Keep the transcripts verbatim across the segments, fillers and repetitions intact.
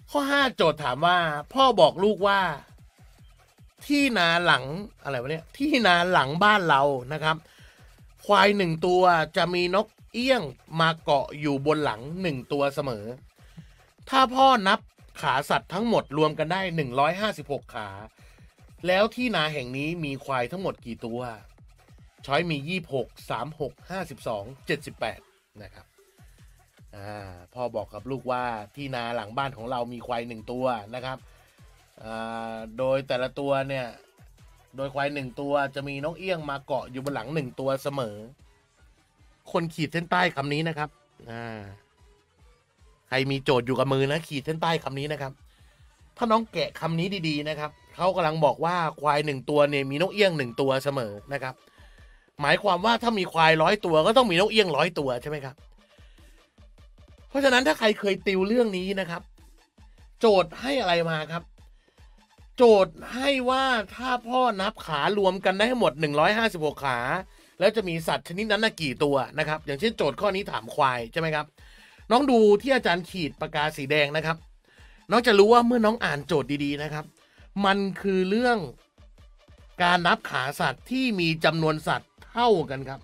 ข้อห้าโจทย์ถามว่าพ่อบอกลูกว่าที่นาหลังอะไรวะเนี่ยที่นาหลังบ้านเรานะครับควายหนึ่งตัวจะมีนกเอี้ยงมาเกาะอยู่บนหลังหนึ่งตัวเสมอถ้าพ่อนับขาสัตว์ทั้งหมดรวมกันได้หนึ่งร้อยห้าสิบหกขาแล้วที่นาแห่งนี้มีควายทั้งหมดกี่ตัวช้อยมียี่สิบหก สามสิบหก ห้าสิบสอง เจ็ดสิบแปดนะครับอ่าพ่อบอกกับลูกว่าที่นาหลังบ้านของเรามีควายหนึ่งตัวนะครับอ่าโดยแต่ละตัวเนี่ยโดยควายหนึ่งตัวจะมีนกเอี้ยงมาเกาะอยู่บนหลังหนึ่งตัวเสมอคนขีดเส้นใต้คำนี้นะครับอ่าใครมีโจทย์อยู่กับมือนะขีดเส้นใต้คำนี้นะครับถ้าน้องแกะคำนี้ดีๆนะครับเขากำลังบอกว่าควายหนึ่งตัวเนี่ยมีนกเอี้ยงหนึ่งตัวเสมอนะครับหมายความว่าถ้ามีควายร้อยตัวก็ต้องมีนกเอี้ยงร้อยตัวใช่ไหมครับเพราะฉะนั้นถ้าใครเคยติวเรื่องนี้นะครับโจทย์ให้อะไรมาครับโจทย์ให้ว่าถ้าพ่อนับขารวมกันได้ทั้งหมดหนึ่งร้อยห้าสิบหกขาแล้วจะมีสัตว์ชนิดนั้นกี่ตัวนะครับอย่างเช่นโจทย์ข้อนี้ถามควายใช่ไหมครับน้องดูที่อาจารย์ขีดปากกาสีแดงนะครับน้องจะรู้ว่าเมื่อน้องอ่านโจทย์ดีๆนะครับมันคือเรื่องการนับขาสัตว์ที่มีจำนวนสัตว์เท่ากันครับ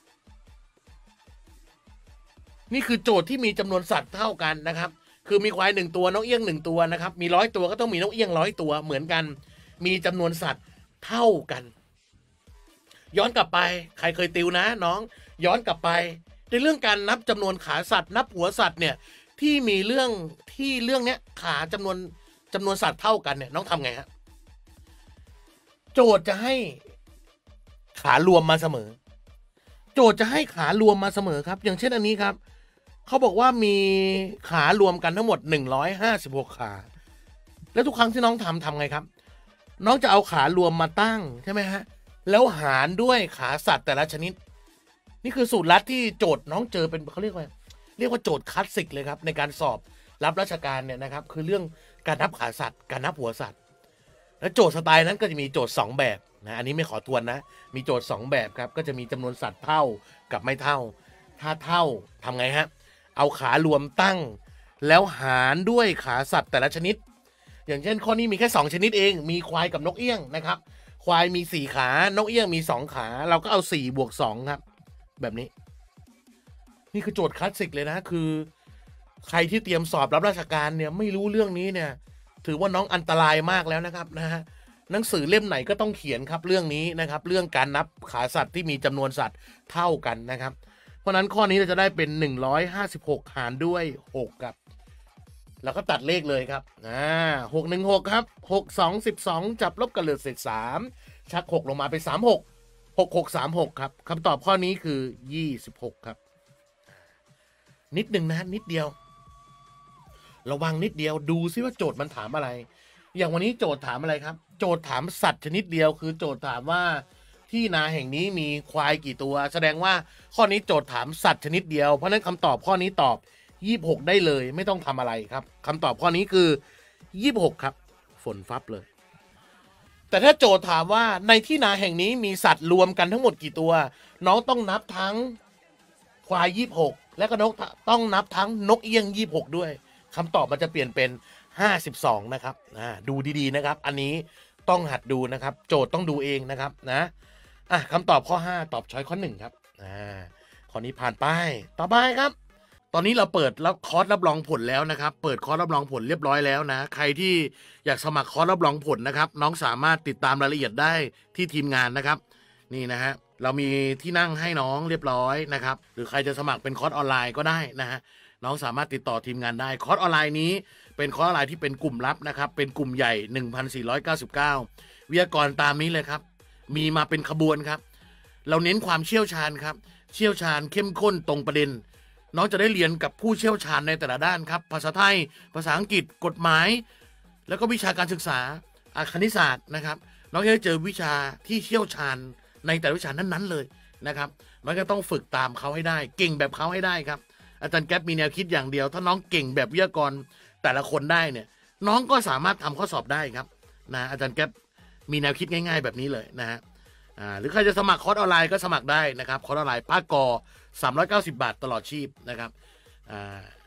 นี่คือโจทย์ที่มีจำนวนสัตว์เท่ากันนะครับคือมีควายหนึ่งตัวนกเอี้ยงหนึ่งตัวนะครับมีร้อยตัวก็ต้องมีนกเอี้ยงร้อยตัวเหมือนกันมีจำนวนสัตว์เท่ากันย้อนกลับไปใครเคยติวนะน้องย้อนกลับไปในเรื่องการนับจำนวนขาสัตว์นับหัวสัตว์เนี่ยที่มีเรื่องที่เรื่องเนี้ยขาจำนวนจำนวนสัตว์เท่ากันเนี่ยน้องทำไงฮะโจทย์จะให้ขารวมมาเสมอโจทย์จะให้ขารวมมาเสมอครับอย่างเช่นอันนี้ครับเขาบอกว่ามีขารวมกันทั้งหมดหนึ่งร้อยห้าสิบหกขาแล้วทุกครั้งที่น้องทำทำไงครับน้องจะเอาขารวมมาตั้งใช่ไหมฮะแล้วหารด้วยขาสัตว์แต่ละชนิดนี่คือสูตรลัดที่โจทย์น้องเจอเป็นเขาเรียกว่าเรียกว่าโจทย์คลาสสิกเลยครับในการสอบรับราชการเนี่ยนะครับคือเรื่องการนับขาสัตว์การนับหัวสัตว์และโจทย์สไตล์นั้นก็จะมีโจทย์สองแบบนะอันนี้ไม่ขอทวนนะมีโจทย์สองแบบครับก็จะมีจำนวนสัตว์เท่ากับไม่เท่าถ้าเท่าทำไงฮะเอาขารวมตั้งแล้วหารด้วยขาสัตว์แต่ละชนิดอย่างเช่นข้อนี้มีแค่สองชนิดเองมีควายกับนกเอี้ยงนะครับควายมีสี่ขานกเอี้ยงมีสองขาเราก็เอาสี่บวกสองครับแบบนี้นี่คือโจทย์คลาสสิกเลยนะคือใครที่เตรียมสอบรับราชการเนี่ยไม่รู้เรื่องนี้เนี่ยถือว่าน้องอันตรายมากแล้วนะครับนะฮะหนังสือเล่มไหนก็ต้องเขียนครับเรื่องนี้นะครับเรื่องการนับขาสัตว์ที่มีจำนวนสัตว์เท่ากันนะครับเพราะนั้นข้อนี้เราจะได้เป็นหนึ่งร้อยห้าสิบหกหารด้วยหกครับแล้วก็ตัดเลขเลยครับอ่าหก หนึ่ง หกครับหก สอง สิบสองจับลบกันเหลือเศษสามชักหกลงมาเป็นสาม หก หก หก สาม หกครับคำตอบข้อนี้คือยี่สิบหกครับนิดหนึ่งนะนิดเดียวระวังนิดเดียวดูซิว่าโจทย์มันถามอะไรอย่างวันนี้โจทย์ถามอะไรครับโจทย์ถามสัตว์ชนิดเดียวคือโจทย์ถามว่าที่นาแห่งนี้มีควายกี่ตัวแสดงว่าข้อนี้โจทย์ถามสัตว์ชนิดเดียวเพราะนั้นคำตอบข้อนี้ตอบยี่สิบหกได้เลยไม่ต้องทำอะไรครับคำตอบข้อนี้คือยี่สิบหกครับฝนฟับเลยแต่ถ้าโจทย์ถามว่าในที่นาแห่งนี้มีสัตว์รวมกันทั้งหมดกี่ตัวน้องต้องนับทั้งควายยี่สิบหกและก็นกต้องนับทั้งนกเอี้ยงยี่สิบหกด้วยคำตอบมันจะเปลี่ยนเป็นห้าสิบสองนะครับอ่าดูดีๆนะครับอันนี้ต้องหัดดูนะครับโจทย์ต้องดูเองนะครับนะอ่ะคำตอบข้อห้าตอบช้อยข้อหนึ่งครับอ่าข้อนี้ผ่านไปต่อไปครับตอนนี้เราเปิดรับคอร์สรับรองผลแล้วนะครับเปิดคอร์สรับรองผลเรียบร้อยแล้วนะใครที่อยากสมัครคอร์สรับรองผลนะครับน้องสามารถติดตามรายละเอียดได้ที่ทีมงานนะครับนี่นะฮะเรามีที่นั่งให้น้องเรียบร้อยนะครับหรือใครจะสมัครเป็นคอร์สออนไลน์ก็ได้นะฮะน้องสามารถติดต่อทีมงานได้คอร์สออนไลน์นี้เป็นคอร์สออนไลน์ที่เป็นกลุ่มลับนะครับเป็นกลุ่มใหญ่ หนึ่งพันสี่ร้อยเก้าสิบเก้า วิทยากรตามนี้เลยครับมีมาเป็นขบวนครับเราเน้นความเชี่ยวชาญครับเชี่ยวชาญเข้มข้นตรงประเด็นน้องจะได้เรียนกับผู้เชี่ยวชาญในแต่ละด้านครับภาษาไทยภาษาอังกฤษกฎหมายแล้วก็วิชาการศึกษาคณิตศาสตร์นะครับน้องจะได้เจอวิชาที่เชี่ยวชาญในแต่ละวิชานั้นๆเลยนะครับน้องจะต้องฝึกตามเขาให้ได้เก่งแบบเขาให้ได้ครับอาจารย์แก๊ปมีแนวคิดอย่างเดียวถ้าน้องเก่งแบบวิทยากรแต่ละคนได้เนี่ยน้องก็สามารถทำข้อสอบได้ครับนะอาจารย์แก๊ปมีแนวคิดง่ายๆแบบนี้เลยนะฮะอ่าหรือใครจะสมัครคอร์สออนไลน์ก็สมัครได้นะครับคอร์สออนไลน์ภาคกอสามร้อยเก้าสิบบาทตลอดชีพนะครับอ่า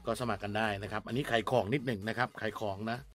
ก็สมัครกันได้นะครับ อันนี้ขายของนิดหนึ่งนะครับขายของนะ